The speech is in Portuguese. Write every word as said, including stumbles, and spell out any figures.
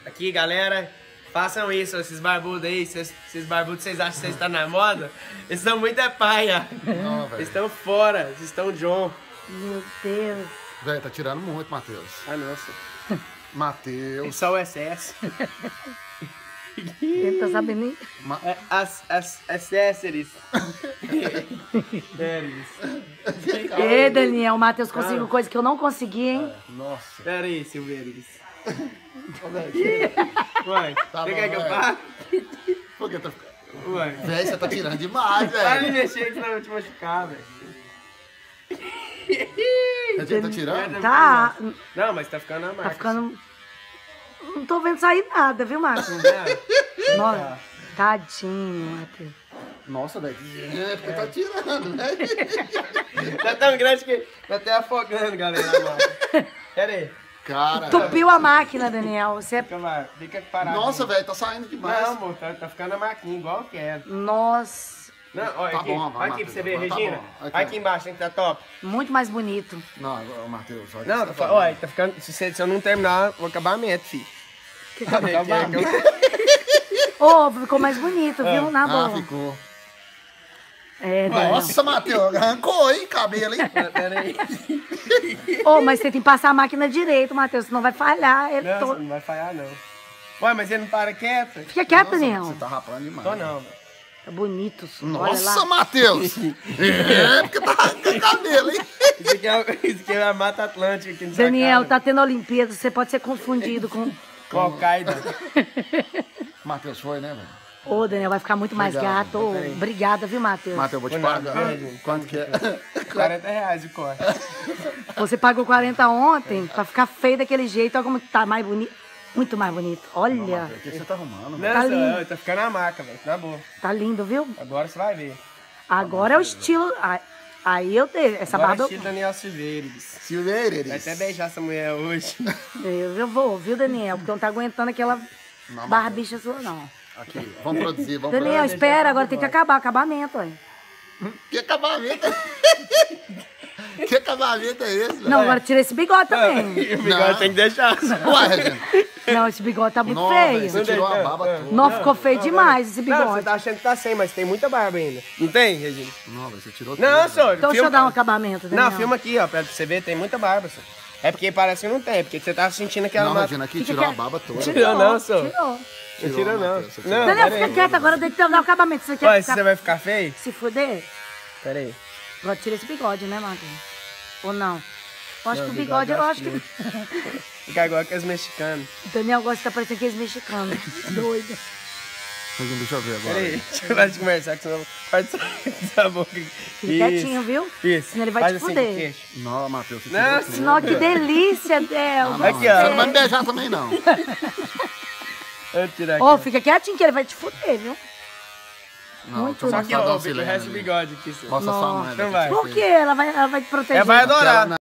Aqui, galera, façam isso, esses barbudos aí, esses, esses barbudos, vocês acham que vocês estão na moda? Eles estão muito é paia. Não, Eles estão fora, eles estão John. Meu Deus. Velho, tá tirando muito, Matheus. Ah, nossa. Matheus. Só o excesso. Ele tá sabendo nem... Ma... É, as, as, accessories. Ei, Daniel, o Matheus conseguiu ah. coisa que eu não consegui, hein? É, nossa. Pera aí, Silveiros. Ué, tá você bom, quer que eu pare? Por que tá... Ué. Véi, você tá tirando demais, velho. Para de mexer que senão eu vou te machucar, velho. A gente tá tirando? Tá. Não, mas tá ficando a marca. Tá ficando... Não tô vendo sair nada, viu, Matheus? Nossa, tadinho, Matheus. Nossa, velho. É, porque é. tá tirando, velho. Tá tão grande que tá até afogando, galera. Pera aí. Cara. Tupiu a máquina, Daniel. Você... Fica, fica parado. Nossa, velho, tá saindo demais. Não, amor, tá, tá ficando a maquinha igual eu quero. Nossa. Não, olha tá aqui, bom, olha aqui pra você ver, tá Regina. Olha aqui. aqui embaixo, hein, que tá top. Muito mais bonito. Não, Matheus, olha. Não, tá, olha, tá ficando. Se, você, se eu não terminar o acabamento, filho. Que acabamento? Ô, oh, ficou mais bonito, viu? É. Na boa. Ah, ficou. É, nossa, Matheus, arrancou, hein, cabelo, hein? Pera aí. Ô, oh, mas você tem que passar a máquina direito, Matheus, senão vai falhar. Ele não, todo... não vai falhar, não. Ué, mas ele não para quieto? Fica quieto, Daniel. Você tá rapando demais. Tô não, velho. Tá bonito. Nossa, Matheus! É, porque tá arrancando cabelo, hein? Isso aqui é, isso aqui é a Mata Atlântica aqui no Daniel, tá tendo Olimpíada, você pode ser confundido com... Com Al-Qaeda. Matheus foi, né, velho? Ô, Daniel, vai ficar muito mais Obrigado. gato. Ô, obrigada, viu, Matheus? Matheus, eu vou te pagar. Quanto que é? quarenta reais o corte. Você pagou quarenta ontem pra ficar feio daquele jeito. Olha como tá mais bonito. Muito mais bonito. Olha. Não, Matheus, o que você tá arrumando? Não, tá lindo. Tá ficando a marca, velho. Na boa. Tá lindo, viu? Agora você vai ver. Agora é o estilo... Aí eu dei. Essa Agora barba... é estilo Daniel Silveiros. Silveiros. Vai até beijar essa mulher hoje. Eu, eu vou, viu, Daniel? Porque não tá aguentando aquela não, barbicha sua, não. Aqui, vamos produzir, vamos Daniel, produzir. espera, agora tem que acabar o acabamento, aí. Que acabamento? Que acabamento é esse, velho? Não, agora tira esse bigode também. O bigode não. Tem que deixar. Ué, Regina. Não, esse bigode tá muito não, feio. Véio, você tirou a barba toda. Não, ficou feio não, demais esse bigode. Não, você tá achando que tá sem, mas tem muita barba ainda. Não tem, Regina? Não, você tirou Não, tudo, senhor. Então deixa eu dar um acabamento, Daniel. Não, filma aqui, ó, pra você ver, tem muita barba, senhor. É porque parece que não tem, porque você tá sentindo aquela... Não, uma... Regina, aqui tirou a barba toda. Tirou não, senhor. Tirou. Não tira não. não Daniel, fica quieto agora, tem que dar o acabamento. Você quer Ué, ficar... você vai ficar feio? Se fuder? Pera aí. Agora tira esse bigode, né, Marcos? Ou não? Eu acho não, que o bigode, eu acho que... Fica igual que os mexicanos. Daniel gosta de estar parecendo aqueles mexicanos. Doido. Deixa eu ver agora. Pera aí, deixa eu parar de conversar, que senão pode sair dessa boca. Fica quietinho, viu? Isso. Senão ele vai Faz te assim fuder. Não, Matheus, você não, tirou senão, que delícia, Del. Ah, aqui, ó. Você não vai me beijar também, não. Vou tirar aqui. Ô, oh, fica quietinho que ele vai te fuder, viu? Não, muito só que ó, o resto do bigode aqui. Mostra só a mãe. Não vai. Por quê? Ela vai, ela vai te proteger. Ela vai adorar.